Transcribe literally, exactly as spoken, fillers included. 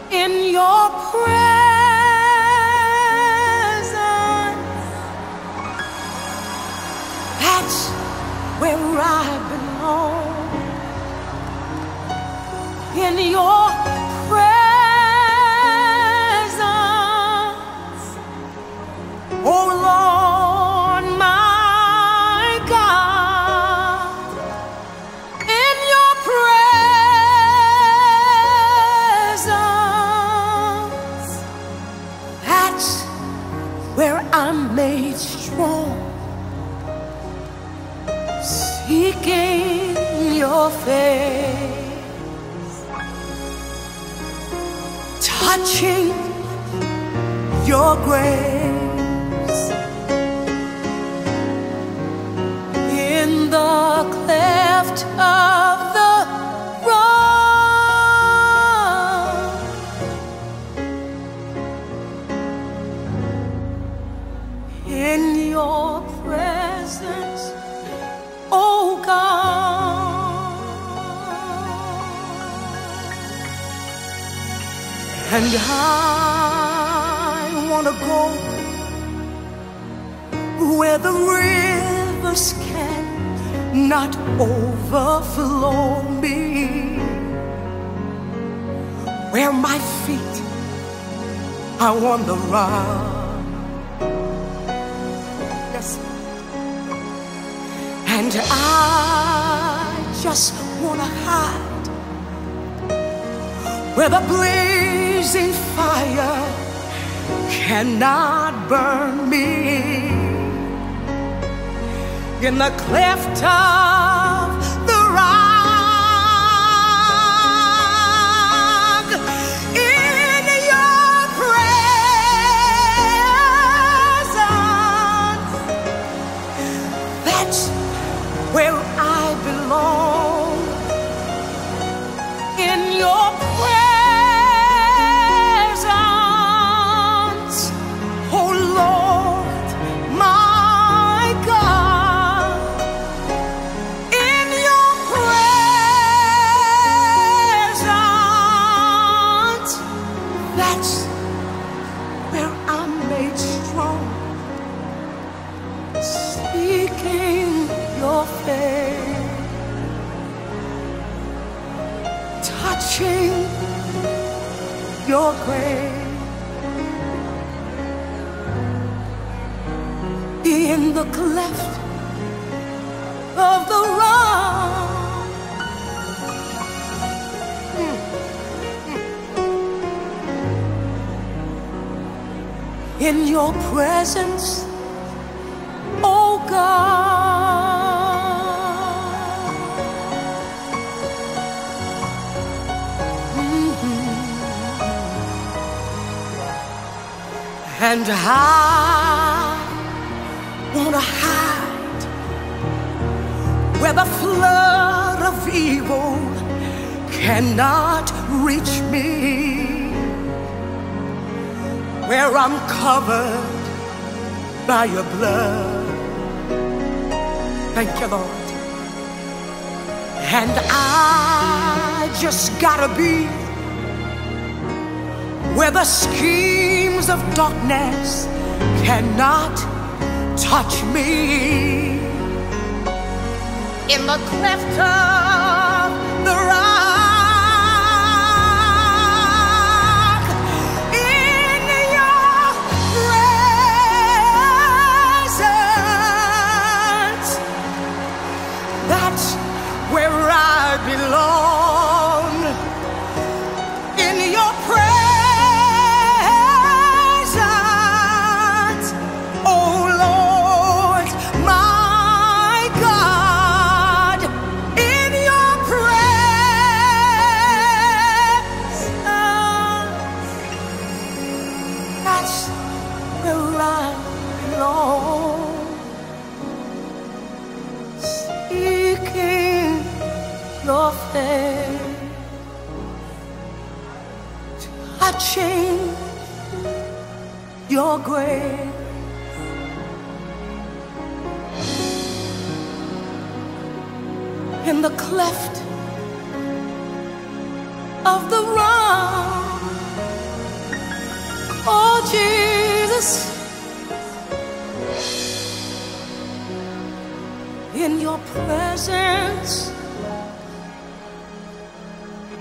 in your presence. That's where I belong. In your presence, oh Lord, my God. In your presence, that's where I'm made strong. Seeking your face, touching your grace, in the cleft of the rock, in your presence, oh God. And I want to go where the rivers cannot overflow me, where my feet are on the rock. Yes. And I just want to hide where the blazing fire cannot burn me, in the cleft of the rock, in your presence. That's where I belong. In your presence, oh Lord, my God. In your presence, that's where I'm made strong. Seeking your face, touching your grace, in the cleft of the rock, in your presence, oh God. Mm-hmm. And I want to hide where the flood of evil cannot reach me, where I'm covered by your blood. Thank you, Lord. And I just gotta be where the schemes of darkness cannot touch me, in the cleft of the rock, in your presence. That's where I belong. In your presence, oh Lord, my God. In your presence, that's where I belong. Seeking your face, touching your grace, in the cleft of the rock, in your presence.